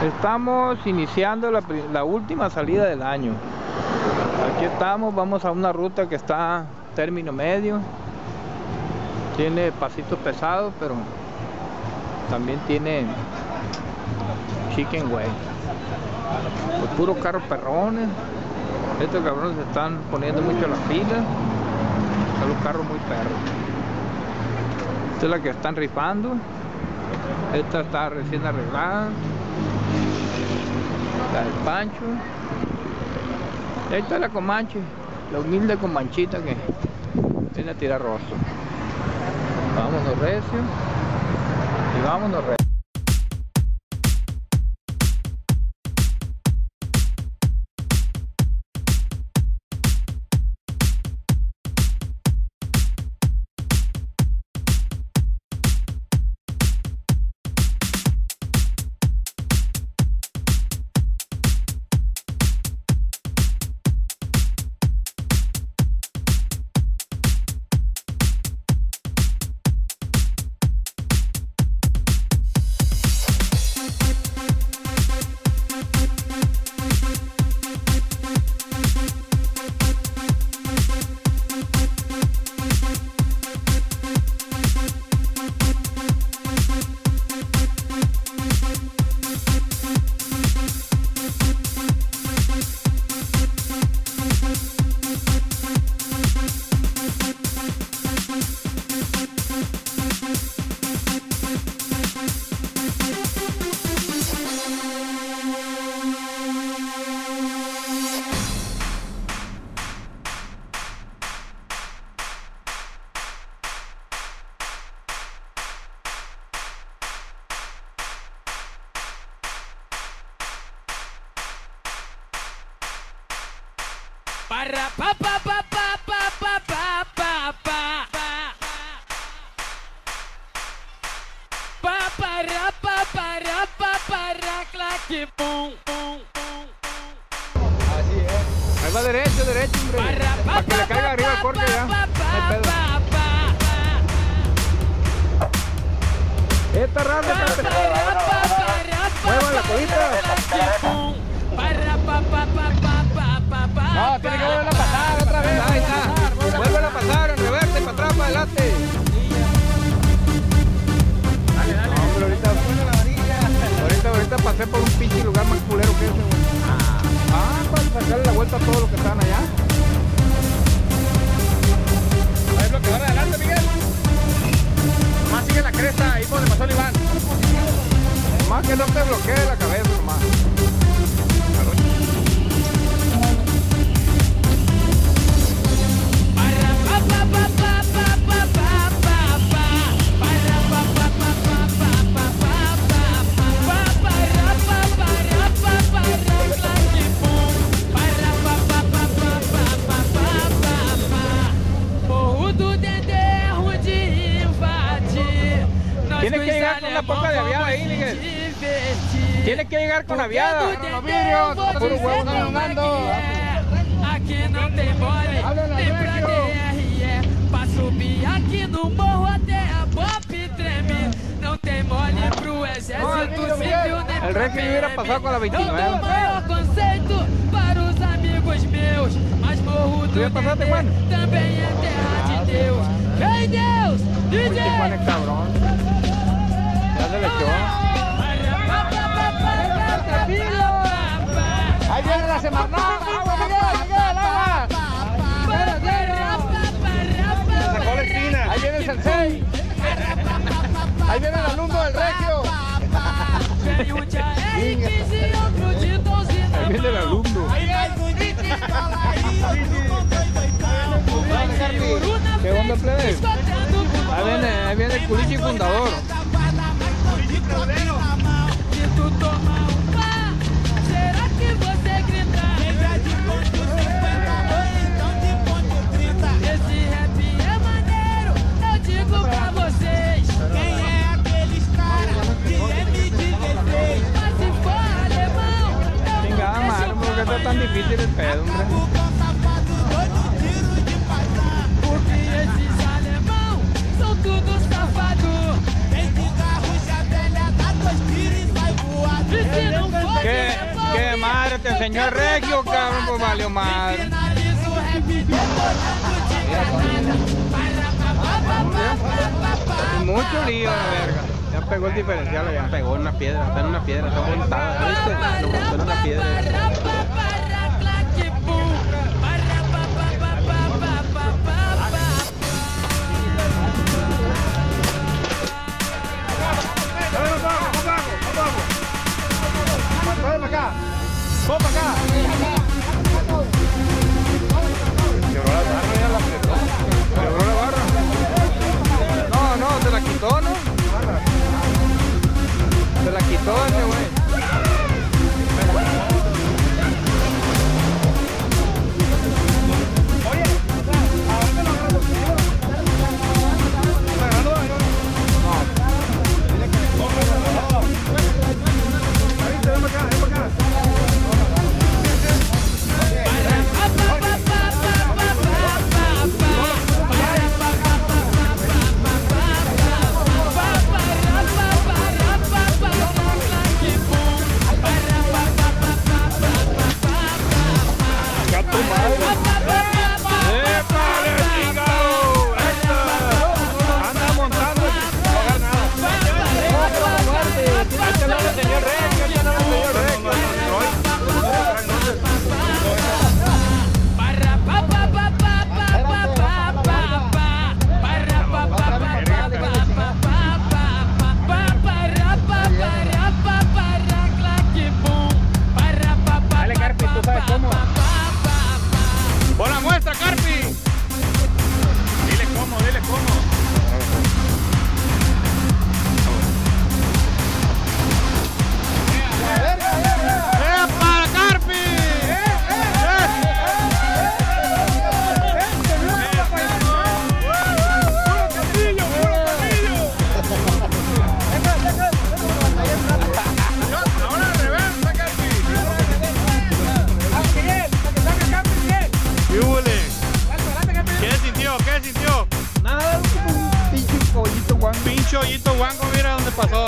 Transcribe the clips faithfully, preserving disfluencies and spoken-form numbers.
Estamos iniciando la, la última salida del año. Aquí estamos, vamos a una ruta que está término medio. Tiene pasitos pesados, pero también tiene chicken way. Pues puros carros perrones. Estos cabrones se están poniendo mucho las pilas. Son los carros muy perros. Esta es la que están rifando. Esta está recién arreglada. La del Pancho. Y ahí está la Comanche, la humilde Comanchita que viene a tirar rostro. Vámonos recio y vámonos recio. Para pa pa pa pa pa pa pa pa pa pa para pa para pa para claque pum pum pum. Así es. Ahí va derecho, derecho, hombre. Para pa Para que le caiga arriba el corte ya. No hay pedo. Esta raza que mueva la colita. Para pa pa pa pa pa pa pa. No, tiene que volver a pasar otra vez. Ahí está. Vuelve a pasar en reversa y para atrás, para adelante. Dale, dale. No, pero ahorita, ahorita, ahorita pasé por un pinche lugar más culero que ese, güey. Ah, para sacarle la vuelta a todos los que estaban allá. Ahí bloqueador adelante, Miguel. Nomás sigue la cresta, ahí por donde pasó el Iván. Nomás que no te bloquee la cabeza, nomás. Tienes que llegar con una poca de aviada ahí, Miguel. Tienes que llegar con aviada. Los vidrios, puro huevo están andando. Aqui não tem mole, tem pra D R E. Pra subir aqui no morro até a Bop treme. Não tem mole pro exército civil nem El Regio hubiera pasado con la Eu veintinueve. dou maior conceito para os amigos meus. Mas morro do Dedé também é terra de Deus. Vem Deus, D J! Tijuana es cabrón. Ya se le echó. Ahí viene la semarnada. Agua, Miguel, Miguel, agua. Se sacó la espina. Ahí viene el sensei. Ahí viene el alumno del Regio. Ahí viene el alumno. ¿Qué onda, plebe? Ahí viene, ahí viene el culichi fundador. Esse rap é maneiro, eu digo pra vocês. Quem é aqueles caras de M dezesseis? Mas se for alemão, eu Chingada não madre, ¿por qué está tan difícil el pedo, hombre? Porque esses alemão são tudo safado. Vem de carro, já velha, dá dois tiros e vai voar. E se não enseñó el regio, cabrón, pues valió madre. Mucho lío la verga. Ya pegó el diferencial, ya pegó en una piedra, está en una piedra, está montada, ¿viste? Lo montó en una piedra. Vamos para acá. Vamos para acá. Quebró la barra, ya la apretó. Quebró la barra. No, no, se la quitó, ¿no? Se la quitó ese güey. Oye, ahorita lo agarro. ¿Está agarrando? No. Ahí, ven para acá, ven para acá. Pinche hoyito guango, mira dónde pasó.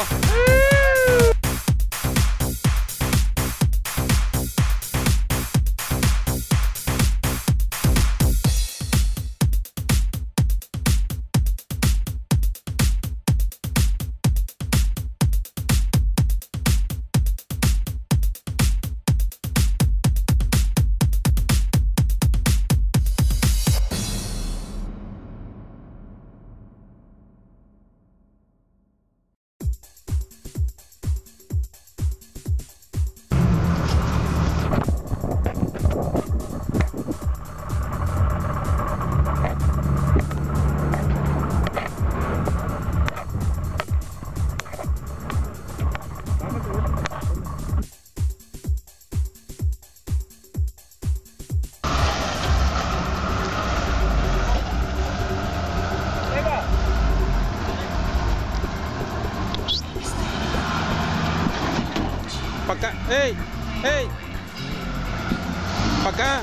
Pa' acá, ey, ey, pa' acá.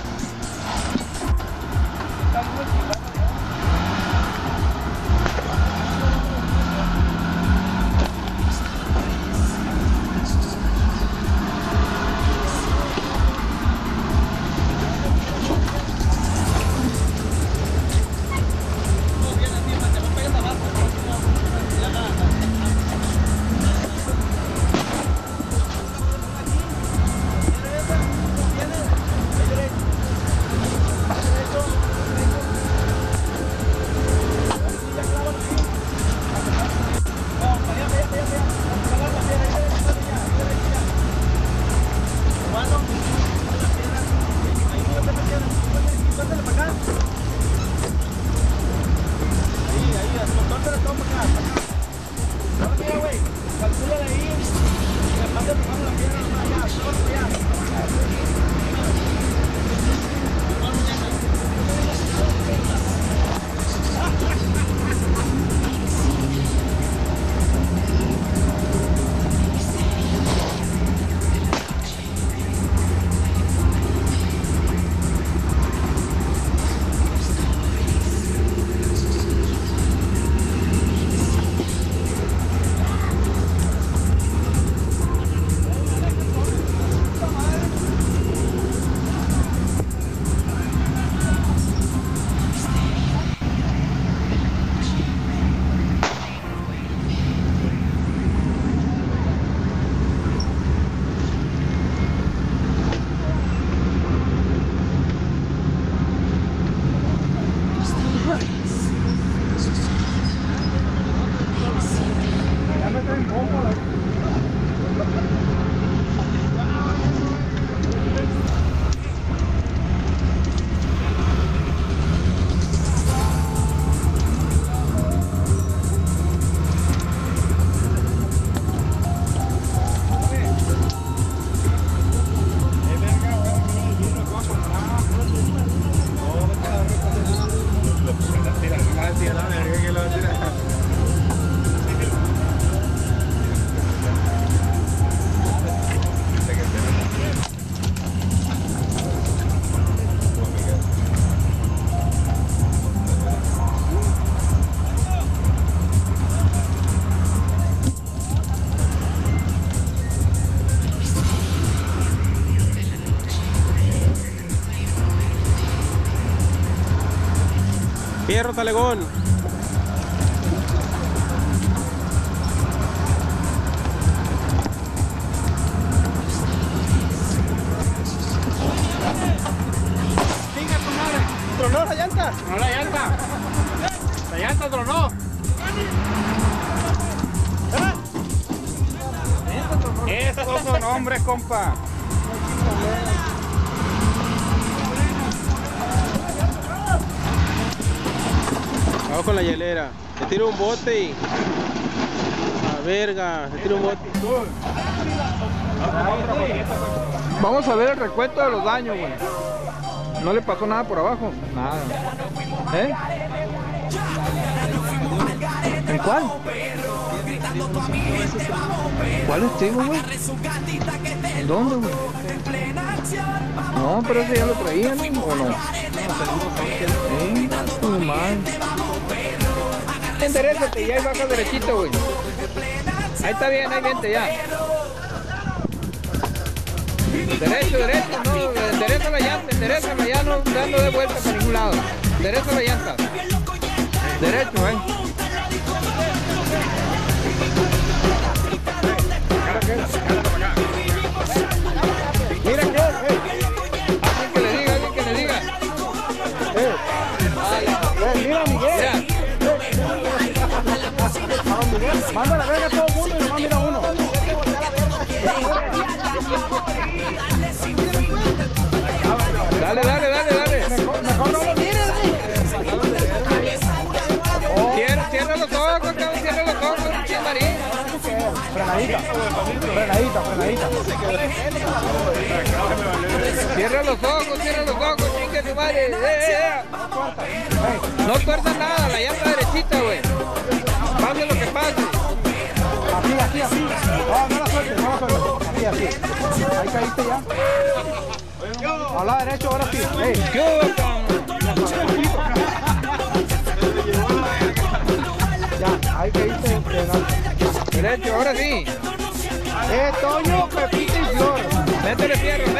Fierro, talegón. ¿Tronó la llanta? Tronó la llanta. La llanta tronó. Esos son hombres, compa. Vamos con la hielera. Se tira un bote y... La verga, se tira un bote. Vamos a ver el recuento de los daños, güey. No le pasó nada por abajo. Nada. ¿Eh? ¿En cuál? ¿Cuál es Tigo, güey? ¿En dónde, güey? No, pero ese ya lo traían, ¿no? ¿O no? Sí, no, mal. Enderezate, ya y baja derechito, güey. Ahí está bien, ahí vente ya. Derecho, derecho, no, endereza la llanta, endereza la llanta, no dando de vuelta para ningún lado. Endereza la llanta. Derecho, eh. Mira que, eh. Alguien que le diga, alguien que le diga. Eh. Ay, mira, Miguel. Mira. Manda la verga a todo el mundo y nomás mira uno. Dale, dale, dale, dale. Mejor, mejor no lo mires. Cierra, cierra los ojos, cabrón, cierra los ojos, chingarín. Frenadita, frenadita, frenadita. Cierra los ojos, cierra los ojos, chingue tu madre. Eh, eh, eh. No tuerzas nada, la llanta derechita, güey. Pase lo que pase. Así, así, así. No, no la sueltes, no la sueltes. Así, así. Ahí caíste ya. A la derecha, ahora sí. Hey. ¿Qué hubo? Ya, ahí caíste. Derecho, ahora sí. Eh, Toño, Pepito y Flor. Métele fierro.